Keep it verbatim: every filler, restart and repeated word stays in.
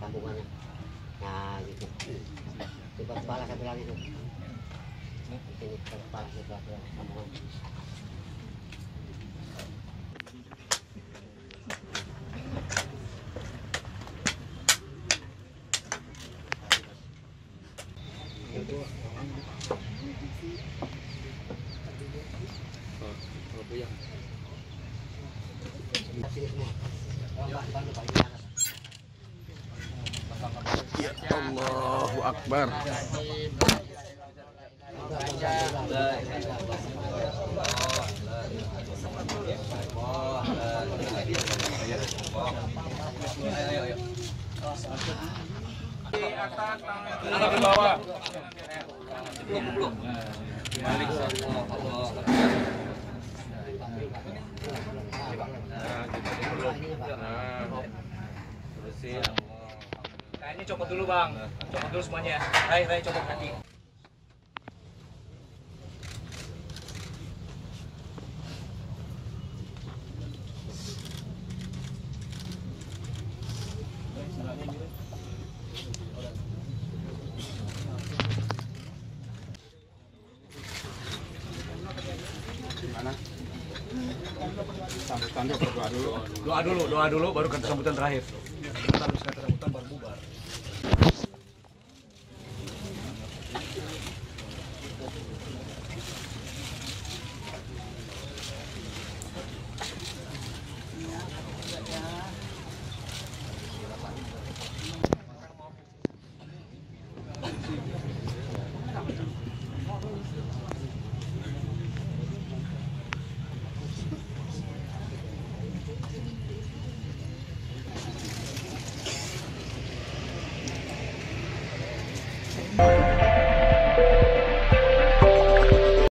sambungannya. Nah gitu. Coba kepala saya bilang itu. Ini kepala kita sambungan. Ya Allahu Akbar. Di atas tangan di bawah. Balik kayaknya copot dulu bang, copot dulu semuanya. Rai, Rai copot nanti. Gimana? Sambutan doa dulu. Doa dulu, doa dulu baru ke sambutan terakhir.